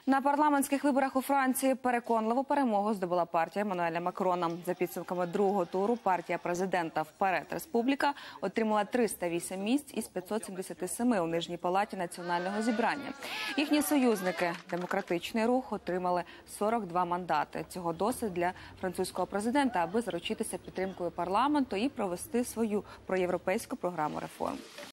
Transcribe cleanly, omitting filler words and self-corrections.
На парламентських виборах у Франції переконливу перемогу здобула партія Еммануеля Макрона. За підсумками другого туру партія президента «Вперед Республіка» отримала 308 місць із 577 у Нижній палаті Національного зібрання. Їхні союзники «Демократичний рух» отримали 42 мандати. Цього досить для французького президента, аби заручитися підтримкою парламенту і провести свою проєвропейську програму реформ.